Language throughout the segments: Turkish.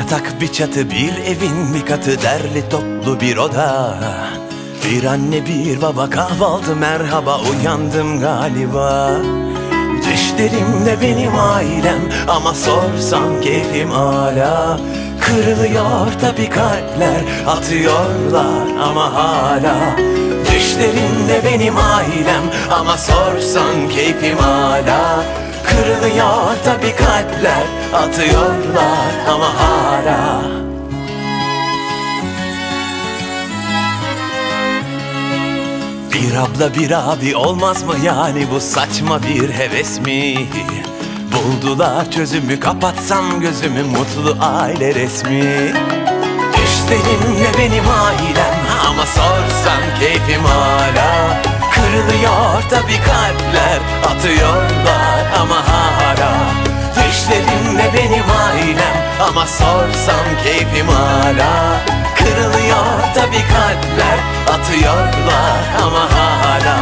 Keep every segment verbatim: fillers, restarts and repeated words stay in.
yatak, bir çatı, bir evin bir katı, derli toplu bir oda. Bir anne bir baba, kahvaltı merhaba, uyandım galiba. Düşlerimde benim ailem ama sorsam keyfim hala. Kırılıyor tabi kalpler, atıyorlar ama hala. Düşlerimde benim ailem ama sorsan keyfim hala. Kırılıyor tabi kalpler, atıyorlar ama hala. Bir abla bir abi olmaz mı yani, bu saçma bir heves mi? Buldular çözümü, kapatsam gözümü, mutlu aile resmi. Düşlerimle benim ailem ama sorsan keyfim hala. Kırılıyor tabi kalpler, atıyorlar ama hala. Düşlerimle benim ailem ama sorsam keyfim hala. Kırılıyor tabi kalpler, atıyorlar ama hala.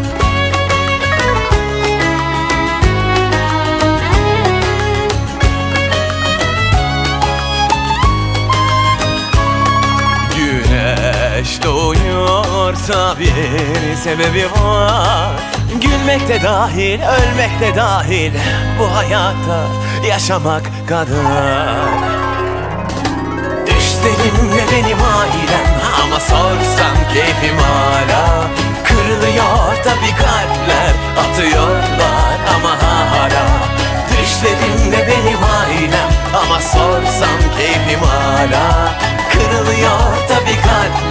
Güneş doğuyorsa bir sebebi var. Gülmek de dahil, ölmek de dahil, bu hayatta yaşamak kadar. Düşlerimle benim ailem ama sorsan keyfim hala. Kırılıyor tabi kalpler, atıyorlar ama hala. Düşlerimle benim ailem ama sorsam keyfim hala. Kırılıyor tabi kalpler,